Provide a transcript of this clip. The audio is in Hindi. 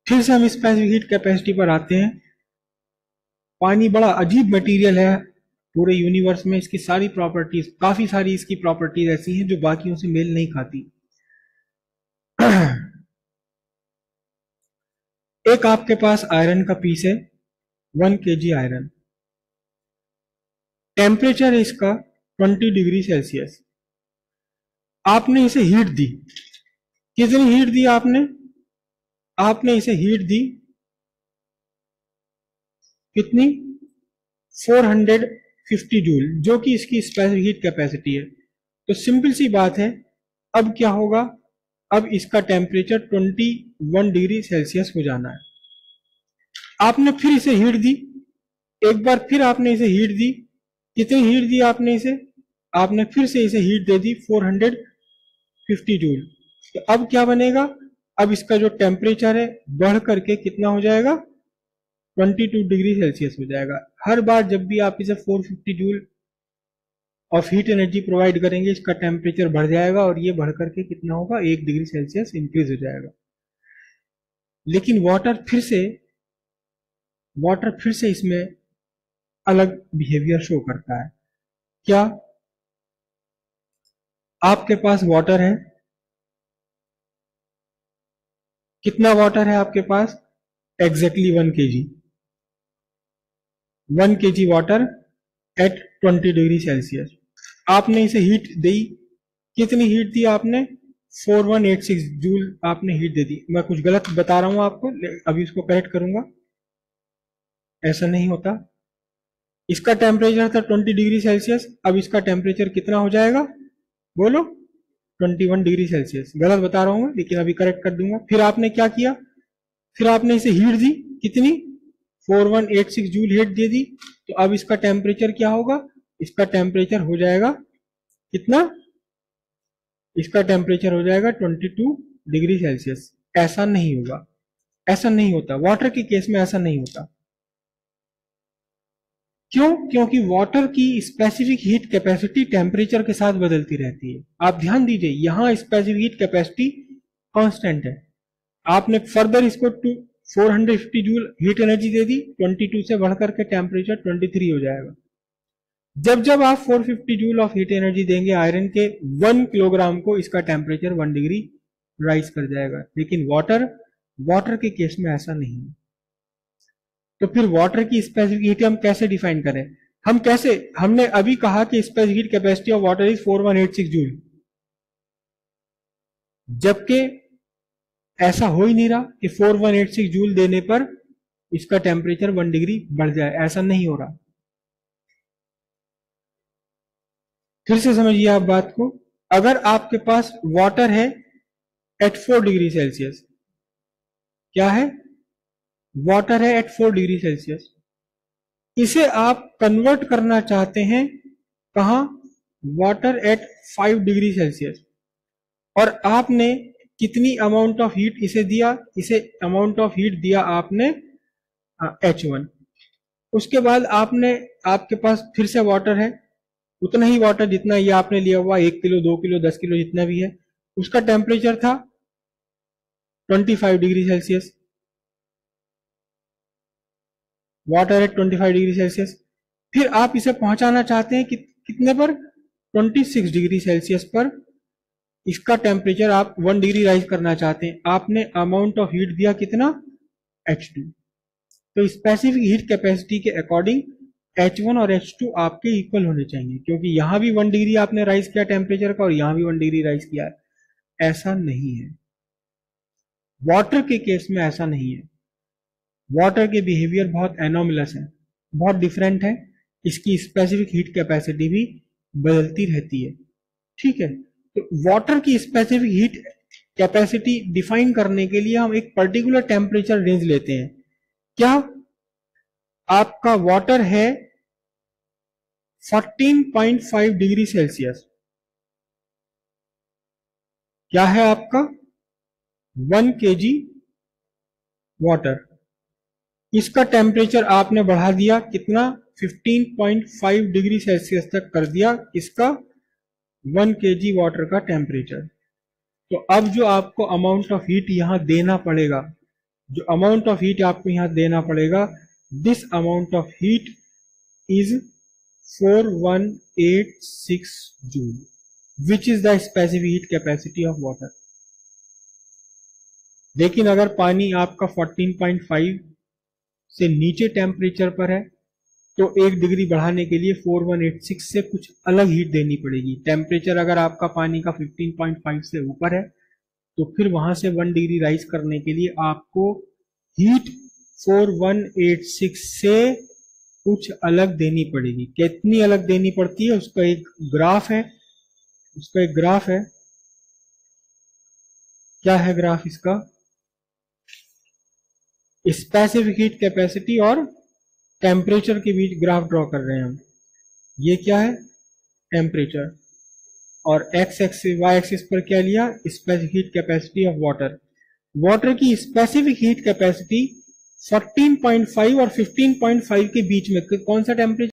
फिर से हम स्पेसिफिक हीट कैपेसिटी पर आते हैं। पानी बड़ा अजीब मटेरियल है, पूरे यूनिवर्स में इसकी सारी प्रॉपर्टीज, काफी सारी इसकी प्रॉपर्टीज ऐसी हैं जो बाकियों से मेल नहीं खाती। एक आपके पास आयरन का पीस है, 1 kg आयरन। टेम्परेचर है इसका 20 डिग्री सेल्सियस। आपने इसे हीट दी। कितनी हीट दी आपने? आपने इसे हीट दी कितनी? 450 जूल, जो कि इसकी स्पेसिफिक हीट कैपेसिटी है। तो सिंपल सी बात है, अब क्या होगा? अब इसका टेम्परेचर 21 डिग्री सेल्सियस हो जाना है। आपने फिर इसे हीट दी, एक बार फिर आपने इसे हीट दी। कितनी हीट दी आपने इसे? आपने फिर से इसे हीट दे दी 450 जूल। तो अब क्या बनेगा? अब इसका जो टेम्परेचर है बढ़ करके कितना हो जाएगा? 22 डिग्री सेल्सियस हो जाएगा। हर बार जब भी आप इसे 450 joule of heat energy provide करेंगे, इसका टेम्परेचर बढ़ जाएगा और ये बढ़ करके कितना होगा? 1 डिग्री सेल्सियस इंक्रीज हो जाएगा। लेकिन वाटर फिर से इसमें अलग बिहेवियर शो करता है। क्या? आपके पास वाटर है, कितना वाटर है आपके पास? Exactly 1 kg। 1 kg water at 20 degree Celsius. आपने इसे हीट दी। कितनी हीट दी आपने? 4186 जूल आपने हीट दे दी। मैं कुछ गलत बता रहा हूं आपको, अभी इसको करेक्ट करूंगा। ऐसा नहीं होता। इसका टेम्परेचर था 20 डिग्री सेल्सियस, अब इसका टेम्परेचर कितना हो जाएगा? बोलो। 21 डिग्री सेल्सियस। गलत बता रहा हूं मैं, लेकिन अभी करेक्ट कर दूंगा। फिर आपने क्या किया? फिर आपने इसे हीट दी। कितनी? 4186 जूल हीट दे दी। तो अब इसका टेम्परेचर क्या होगा? इसका टेम्परेचर हो जाएगा कितना? इसका टेम्परेचर हो जाएगा 22 डिग्री सेल्सियस। ऐसा नहीं होगा, ऐसा नहीं होता। वाटर के केस में ऐसा नहीं होता। क्यों? क्योंकि वाटर की स्पेसिफिक हीट कैपेसिटी टेम्परेचर के साथ बदलती रहती है। आप ध्यान दीजिए, यहां स्पेसिफिक हीट कैपेसिटी कांस्टेंट है। आपने फर्दर इसको 450 जूल हीट एनर्जी दे दी, 22 से बढ़कर के टेम्परेचर 23 हो जाएगा। जब जब आप 450 जूल ऑफ हीट एनर्जी देंगे आयरन के 1 किलोग्राम को, इसका टेम्परेचर 1 डिग्री राइज कर जाएगा। लेकिन वाटर के केस में ऐसा नहीं है। तो फिर वाटर की स्पेसिफिक हीट हम कैसे डिफाइन करें? हमने अभी कहा कि specific heat capacity of water is 4186 joule, जबकि ऐसा हो ही नहीं रहा कि 4186 जूल देने पर इसका टेम्परेचर 1 डिग्री बढ़ जाए। ऐसा नहीं हो रहा। फिर से समझिए आप बात को। अगर आपके पास वाटर है एट 4 डिग्री सेल्सियस, क्या है? वाटर है एट 4 डिग्री सेल्सियस। इसे आप कन्वर्ट करना चाहते हैं कहां? Water at 5 degree Celsius. और आपने कितनी अमाउंट ऑफ हीट इसे दिया? इसे अमाउंट ऑफ हीट दिया आपने H1। उसके बाद आपके पास फिर से वाटर है, उतना ही वाटर जितना ये आपने लिया हुआ, 1 किलो, 2 किलो, 10 किलो, जितना भी है। उसका टेम्परेचर था 25 degree Celsius. Water at 25 degree Celsius. फिर आप इसे पहुंचाना चाहते हैं कितने पर? 26 डिग्री सेल्सियस पर। इसका टेम्परेचर आप 1 डिग्री राइज करना चाहते हैं। आपने अमाउंट ऑफ हीट दिया कितना? H2। तो स्पेसिफिक हीट कैपेसिटी के अकॉर्डिंग H1 और H2 आपके इक्वल होने चाहिए, क्योंकि यहां भी 1 डिग्री आपने राइज किया टेम्परेचर का और यहां भी 1 डिग्री राइज किया है। ऐसा नहीं है। वाटर के केस में ऐसा नहीं है। वाटर के बिहेवियर बहुत एनोमलस है, बहुत डिफरेंट है। इसकी स्पेसिफिक हीट कैपेसिटी भी बदलती रहती है। ठीक है। तो वाटर की स्पेसिफिक हीट कैपेसिटी डिफाइन करने के लिए हम एक पर्टिकुलर टेम्परेचर रेंज लेते हैं। क्या? आपका वाटर है 14.5 डिग्री सेल्सियस। क्या है आपका? 1 kg वाटर। इसका टेम्परेचर आपने बढ़ा दिया कितना? 15.5 डिग्री सेल्सियस तक कर दिया इसका 1 kg वाटर का टेम्परेचर। तो अब जो आपको अमाउंट ऑफ हीट यहां देना पड़ेगा जो अमाउंट ऑफ हीट आपको यहां देना पड़ेगा, this amount of heat is 4186 joule, which is the specific heat capacity of water. लेकिन अगर पानी आपका 14.5 से नीचे टेम्परेचर पर है तो 1 डिग्री बढ़ाने के लिए 4186 से कुछ अलग हीट देनी पड़ेगी। टेम्परेचर अगर आपका पानी का 15.5 से ऊपर है तो फिर वहां से 1 डिग्री राइज करने के लिए आपको हीट 4186 से कुछ अलग देनी पड़ेगी। कितनी अलग देनी पड़ती है उसका एक ग्राफ है, क्या है ग्राफ इसका? स्पेसिफिक हीट कैपेसिटी और टेम्परेचर के बीच ग्राफ ड्रॉ कर रहे हैं हम। ये क्या है? टेम्परेचर, और एक्स एक्सिस वाई एक्सिस पर क्या लिया? Specific heat capacity of water. Water की स्पेसिफिक हीट कैपेसिटी 14.5 और 15.5 के बीच में कौन सा टेम्परेचर